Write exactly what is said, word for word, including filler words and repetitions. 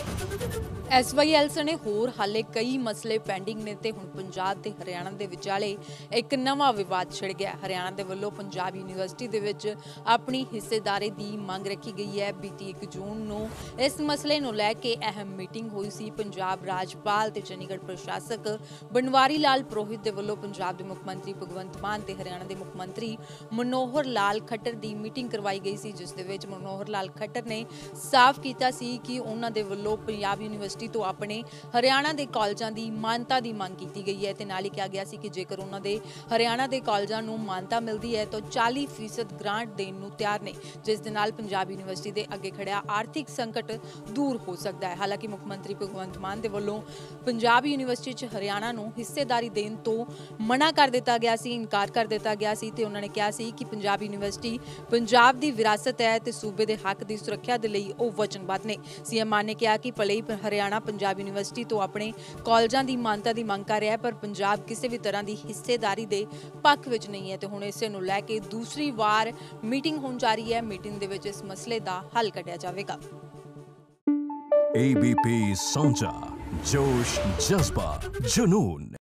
S Y L ਸਣੇ ਹੋਰ ਹਾਲੇ ਕਈ ਮਸਲੇ ਪੈਂਡਿੰਗ ਨੇ ਤੇ ਹੁਣ ਪੰਜਾਬ ਤੇ ਹਰਿਆਣਾ ਦੇ ਵਿਚਾਲੇ ਇੱਕ ਨਵਾਂ ਵਿਵਾਦ ਛਿੜ ਗਿਆ। ਹਰਿਆਣਾ ਦੇ ਵੱਲੋਂ ਪੰਜਾਬ ਯੂਨੀਵਰਸਿਟੀ ਦੇ ਵਿੱਚ ਆਪਣੀ ਹਿੱਸੇਦਾਰੀ ਦੀ ਮੰਗ ਰੱਖੀ ਗਈ ਹੈ। ਬੀਤੀ ਇੱਕ ਜੂਨ ਨੂੰ ਇਸ ਮਸਲੇ ਨੂੰ ਲੈ ਕੇ ਅਹਿਮ ਮੀਟਿੰਗ ਹੋਈ ਸੀ। ਪੰਜਾਬ ਰਾਜਪਾਲ ਤੇ ਚੰਡੀਗੜ੍ਹ ਪ੍ਰਸ਼ਾਸਕ ਬਨਵਾਰੀ ਲਾਲ ਪੁਰੋਹਿਤ ਦੇ ਵੱਲੋਂ ਪੰਜਾਬ ਦੇ ਮੁੱਖ ਮੰਤਰੀ ਭਗਵੰਤ ਮਾਨ ਤੇ ਹਰਿਆਣਾ ਦੇ ਮੁੱਖ ਮੰਤਰੀ ਮਨੋਹਰ ਲਾਲ ਖੱਟਰ ਦੀ ਮੀਟਿੰਗ ਕਰਵਾਈ ਗਈ ਸੀ, ਜਿਸ ਦੇ ਵਿੱਚ ਮਨੋਹਰ ਲਾਲ ਖੱਟਰ ਨੇ ਸਾਫ਼ ਕੀਤਾ ਸੀ ਕਿ ਉਹਨਾਂ ਦੇ ਵੱਲੋਂ ਪੰਜਾਬ ਯੂਨੀਵਰਸਿਟੀ ਤੋਂ ਆਪਣੇ ਹਰਿਆਣਾ ਦੇ ਕਾਲਜਾਂ ਦੀ ਮਾਨਤਾ ਦੀ ਮੰਗ ਕੀਤੀ ਗਈ ਹੈ ਤੇ ਨਾਲ ਹੀ ਕਿਹਾ ਗਿਆ ਸੀ ਕਿ ਜੇਕਰ ਉਹਨਾਂ ਦੇ ਹਰਿਆਣਾ ਦੇ ਕਾਲਜਾਂ ਨੂੰ ਮਾਨਤਾ ਮਿਲਦੀ ਹੈ ਤਾਂ ਚਾਲੀ ਫੀਸਦ ਗ੍ਰਾਂਟ ਦੇਣ ਨੂੰ ਤਿਆਰ ਨੇ, ਜਿਸ ਦੇ ਨਾਲ ਪੰਜਾਬ ਯੂਨੀਵਰਸਿਟੀ ਦੇ ਅੱਗੇ ਖੜਿਆ ਆਰਥਿਕ ਸੰਕਟ ਦੂਰ ਹੋ ਸਕਦਾ ਹੈ। ਹਾਲਾਂਕਿ ਮੁੱਖ ਮੰਤਰੀ ਭਗਵੰਤ ਮਾਨ ਦੇ ਵੱਲੋਂ ਪੰਜਾਬ ਯੂਨੀਵਰਸਿਟੀ 'ਚ ਹਰਿਆਣਾ ਨੂੰ ਹਿੱਸੇਦਾਰੀ ਦੇਣ ਤੋਂ ਮਨਾ ਕਰ ਦਿੱਤਾ ਗਿਆ ਸੀ, ਇਨਕਾਰ ਕਰ ਦਿੱਤਾ ਗਿਆ ਸੀ ਤੇ ਉਹਨਾਂ ਨੇ ਕਿਹਾ ਸੀ ਕਿ ਪੰਜਾਬ ਯੂਨੀਵਰਸਿਟੀ ਪੰਜਾਬ ਦੀ ਵਿਰਾਸਤ ਹੈ ਤੇ ਸੂਬੇ ਦੇ ਹੱਕ ਦੀ ਸੁਰੱਖਿਆ ਦੇ ਲਈ ਉਹ ਵਚਨਬੱਧ ਨੇ। ਸੀਐਮ ਮਾਨ ਨੇ ਕਿਹਾ ਕਿ ਭਲੇ ਹੀ ਹਰਿਆਣਾ ਪੰਜਾਬ ਯੂਨੀਵਰਸਿਟੀ ਤੋਂ ਆਪਣੇ ਕਾਲਜਾਂ ਦੀ ਮਾਨਤਾ ਦੀ ਮੰਗ ਕਰ ਰਿਹਾ ਹੈ, ਪਰ ਪੰਜਾਬ ਕਿਸੇ ਵੀ ਤਰ੍ਹਾਂ ਦੀ ਹਿੱਸੇਦਾਰੀ ਦੇ ਪੱਖ ਵਿੱਚ ਨਹੀਂ ਹੈ ਤੇ ਹੁਣ ਇਸੇ ਨੂੰ ਲੈ ਕੇ ਦੂਸਰੀ ਵਾਰ ਮੀਟਿੰਗ ਹੋਣ ਜਾ ਰਹੀ ਹੈ। ਮੀਟਿੰਗ ਦੇ ਵਿੱਚ ਇਸ ਮਸਲੇ ਦਾ ਹੱਲ ਕੱਢਿਆ ਜਾਵੇਗਾ। A B P Sonja, जोश, जज्बा, जुनून।